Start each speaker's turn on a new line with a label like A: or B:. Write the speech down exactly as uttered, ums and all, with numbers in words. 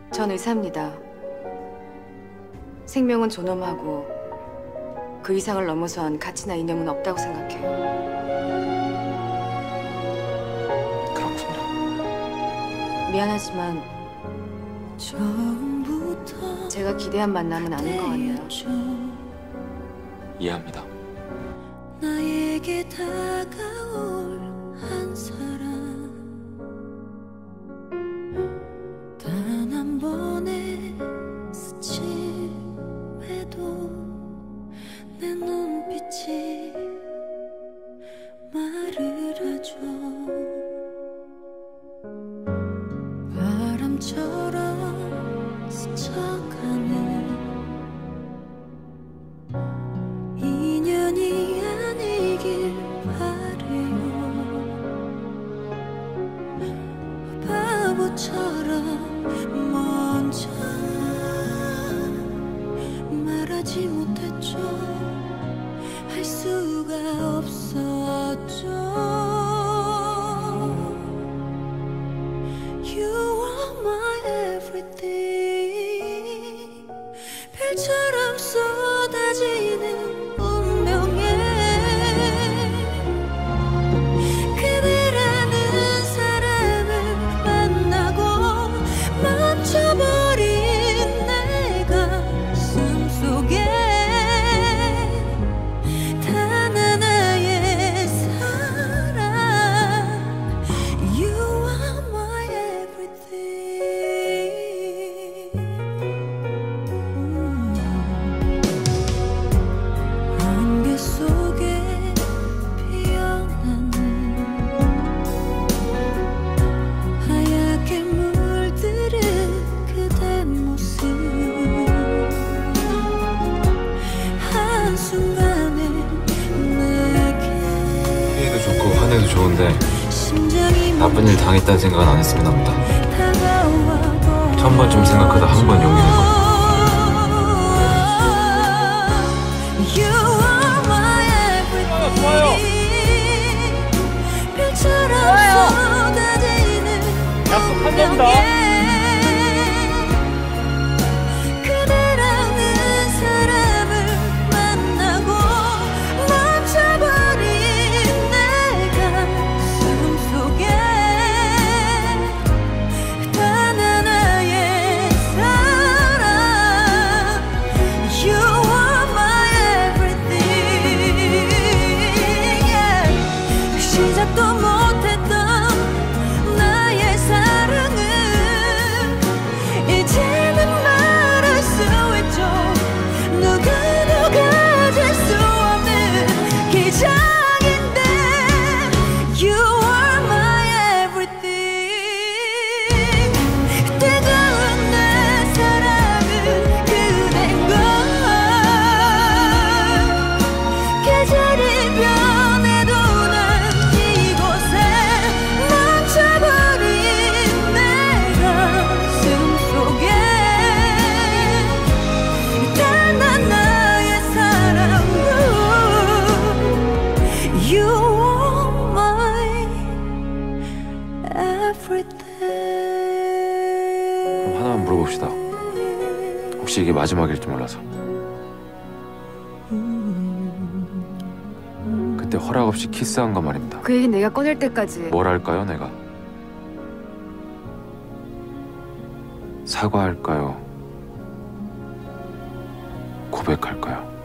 A: 전 의사입니다. 생명은 존엄하고 그 이상을 넘어선 가치나 이념은 없다고 생각해요.
B: 그렇군요.
A: 미안하지만 제가 기대한 만남은 아닌 것 같네요.
B: 이해합니다.
C: 나에게 다가올 한 사람 단 한 번의 스침에도 내 눈빛이 말을 하죠. 바람처럼 스쳐가는 인연이 아니길 바래요. 바보처럼 먼저 말하지 못했죠. 할 수가 없었죠. You are my everything. 별처럼 쏟아지는 그대라는 사람을 만나고 멈춰버린 내 가슴 속에 단 하나의 사랑. You are my everything. 안개 속에 하얗게 물들은 그대 모습 한순간에 내게
B: 피해도 좋고 화내도 좋은데 나쁜 일 당했다는 생각은 안 했으면 합니다. 천 번쯤 생각하다 한 번 용기는 거.
C: 좋아요.
D: 약속한답니다.
C: 그대라는 사람을 만나고 멈춰버린 내 가슴 속에 단 하나의 사랑. You are my everything. Yeah. 시작도 못했던 나의 사랑은 이제는 말할 수 있죠. 누구도 가질 수 없는 기적인데 You are my everything. 뜨거운 내 사랑은 그댄 걸. 계절이 변해도 난 이곳에 멈춰버린 내 가슴 속에 단 하나의 사랑. You are my everything.
B: 그럼 하나만 물어봅시다. 혹시 이게 마지막일지 몰라서. 그때 허락 없이 키스한 거 말입니다.
A: 그 얘기 내가 꺼낼 때까지
B: 뭘 할까요, 내가? 사과할까요? 고백할까요?